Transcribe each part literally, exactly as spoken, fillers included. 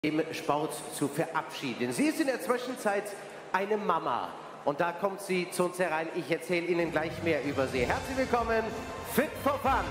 Im Sport zu verabschieden. Sie ist in der Zwischenzeit eine Mama und da kommt sie zu uns herein. Ich erzähle Ihnen gleich mehr über sie. Herzlich willkommen, Fit for Fun!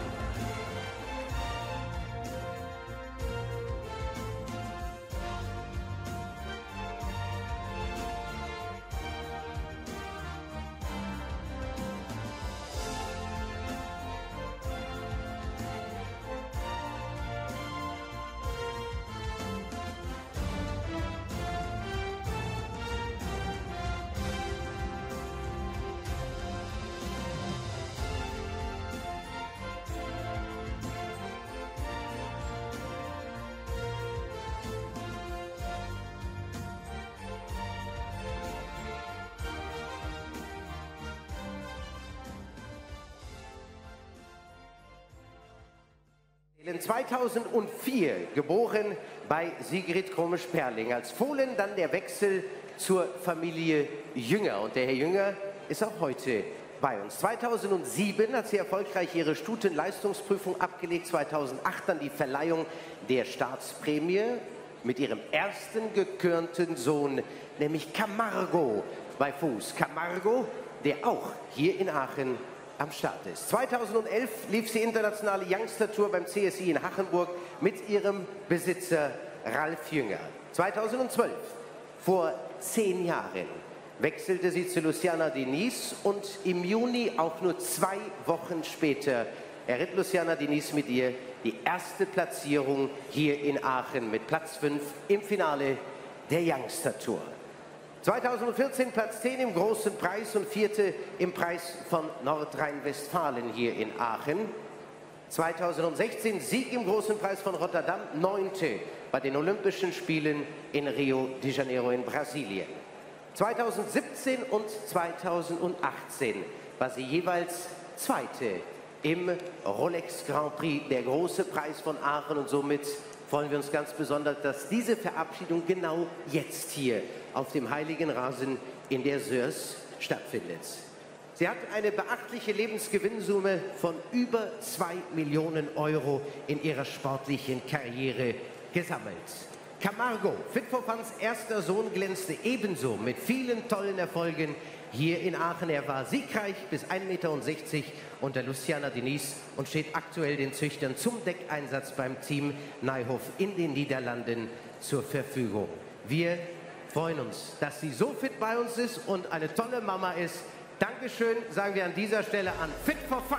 zweitausendvier geboren bei Sigrid Komisch-Perling. Als Fohlen dann der Wechsel zur Familie Jünger. Und der Herr Jünger ist auch heute bei uns. zweitausendsieben hat sie erfolgreich ihre Stutenleistungsprüfung abgelegt. zweitausendacht dann die Verleihung der Staatsprämie mit ihrem ersten gekörnten Sohn, nämlich Camargo bei Fuß. Camargo, der auch hier in Aachen am Start ist. zweitausendelf lief sie internationale Youngster-Tour beim C S I in Hachenburg mit ihrem Besitzer Ralf Jünger. zweitausendzwölf, vor zehn Jahren, wechselte sie zu Luciana Diniz und im Juni, auch nur zwei Wochen später, erritt Luciana Diniz mit ihr die erste Platzierung hier in Aachen mit Platz fünf im Finale der Youngster-Tour. zweitausendvierzehn Platz zehn im Großen Preis und vierte im Preis von Nordrhein-Westfalen hier in Aachen. zweitausendsechzehn Sieg im Großen Preis von Rotterdam, neunte bei den Olympischen Spielen in Rio de Janeiro in Brasilien. zweitausendsiebzehn und zweitausendachtzehn war sie jeweils zweite im Rolex Grand Prix, der Große Preis von Aachen, und somit freuen wir uns ganz besonders, dass diese Verabschiedung genau jetzt hier auf dem heiligen Rasen in der Sörs stattfindet. Sie hat eine beachtliche Lebensgewinnsumme von über zwei Millionen Euro in ihrer sportlichen Karriere gesammelt. Camargo, Fit for Funs erster Sohn, glänzte ebenso mit vielen tollen Erfolgen hier in Aachen. Er war siegreich bis ein Meter sechzig unter Luciana Diniz und steht aktuell den Züchtern zum Deckeinsatz beim Team Nijhoff in den Niederlanden zur Verfügung. Wir freuen uns, dass sie so fit bei uns ist und eine tolle Mama ist. Dankeschön, sagen wir an dieser Stelle an Fit for Fun.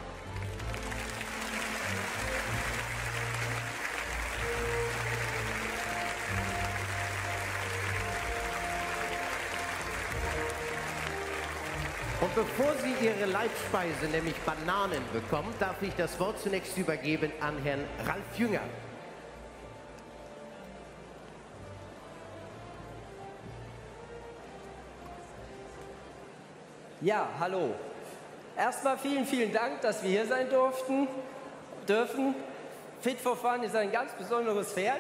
Und bevor sie ihre Leibspeise, nämlich Bananen, bekommt, darf ich das Wort zunächst übergeben an Herrn Ralf Jünger. Ja, hallo. Erstmal vielen, vielen Dank, dass wir hier sein durften, dürfen. Fit for Fun ist ein ganz besonderes Pferd.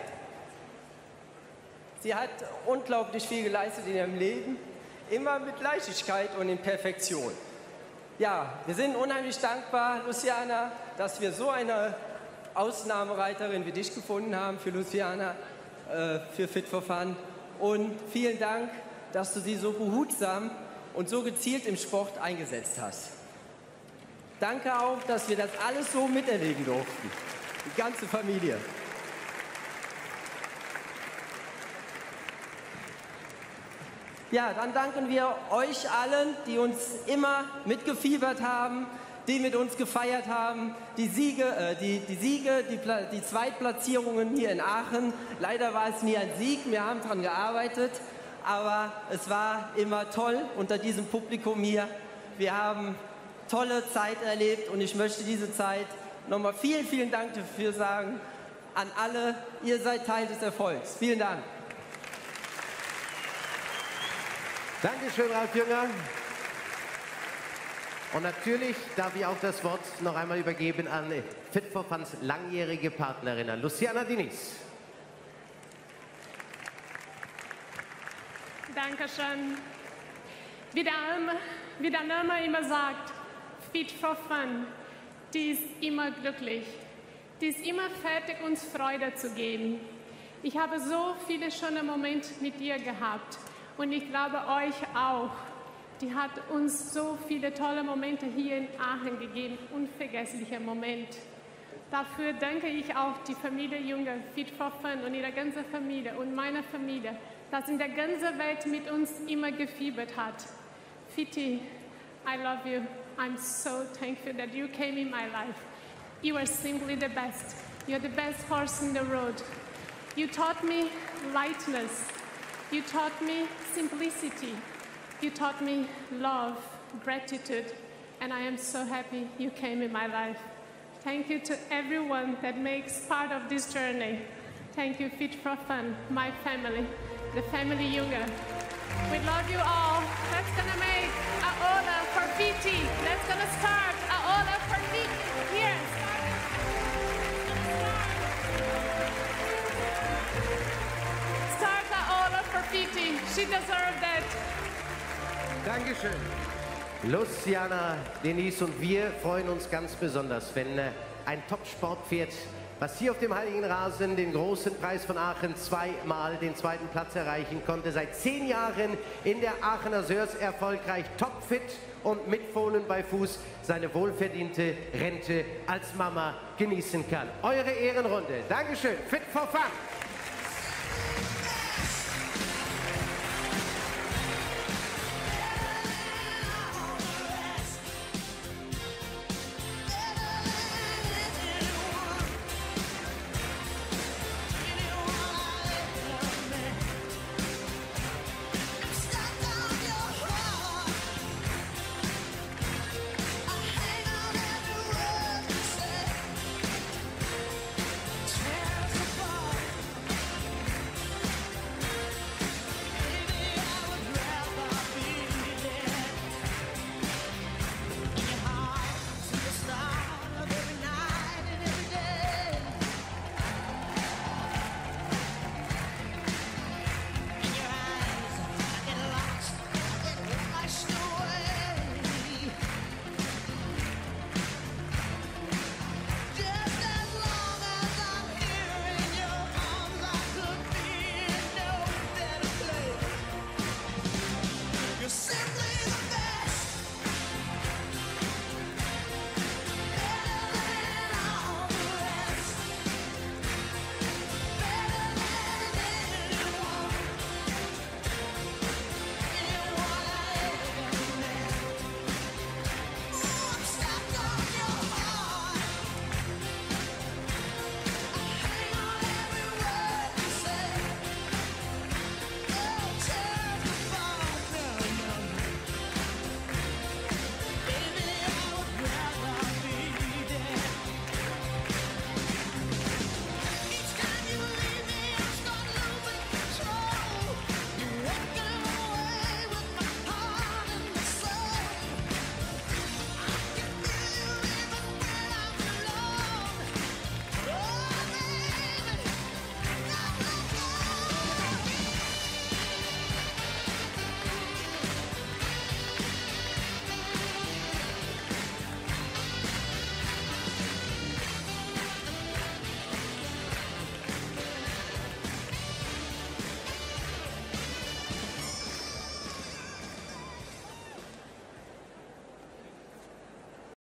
Sie hat unglaublich viel geleistet in ihrem Leben, immer mit Leichtigkeit und in Perfektion. Ja, wir sind unheimlich dankbar, Luciana, dass wir so eine Ausnahmereiterin wie dich gefunden haben für Luciana, äh, für Fit for Fun. Und vielen Dank, dass du sie so behutsam und so gezielt im Sport eingesetzt hast. Danke auch, dass wir das alles so miterleben durften, die ganze Familie. Ja, dann danken wir euch allen, die uns immer mitgefiebert haben, die mit uns gefeiert haben, die Siege, äh, die, die, Siege die, die Zweitplatzierungen hier in Aachen. Leider war es nie ein Sieg, wir haben daran gearbeitet. Aber es war immer toll unter diesem Publikum hier. Wir haben tolle Zeit erlebt und ich möchte diese Zeit nochmal vielen, vielen Dank dafür sagen an alle. Ihr seid Teil des Erfolgs. Vielen Dank. Dankeschön, Ralf Jünger. Und natürlich darf ich auch das Wort noch einmal übergeben an Fit for Funs langjährige Partnerin, an Luciana Diniz. Dankeschön. Wie der, wie der Name immer sagt, Fit for Fun, die ist immer glücklich. Die ist immer fertig, uns Freude zu geben. Ich habe so viele schöne Momente mit ihr gehabt und ich glaube euch auch. Die hat uns so viele tolle Momente hier in Aachen gegeben, unvergessliche Momente. Dafür danke ich auch die Familie Jünger, Fit for Fun und ihre ganze Familie und meine Familie, das in der ganzen Welt mit uns immer gefiebert hat. Fiti, I love you. I'm so thankful that you came in my life. You are simply the best. You're the best horse in the road. You taught me lightness. You taught me simplicity. You taught me love, gratitude, and I am so happy you came in my life. Thank you to everyone that makes part of this journey. Thank you, Fit for Fun, my family, the family Junger. We love you all. Let's gonna make a Ola for Fiti. Let's gonna start a Ola for Fiti. Here, start. Start a Ola for Fiti. She deserved that. Dankeschön. Luciana, Denise und wir freuen uns ganz besonders, wenn äh, ein Top-Sportpferd, was hier auf dem Heiligen Rasen den großen Preis von Aachen zweimal den zweiten Platz erreichen konnte, seit zehn Jahren in der Aachener Sörs erfolgreich, topfit und mit Fohlen bei Fuß seine wohlverdiente Rente als Mama genießen kann. Eure Ehrenrunde. Dankeschön. Fit for Fun.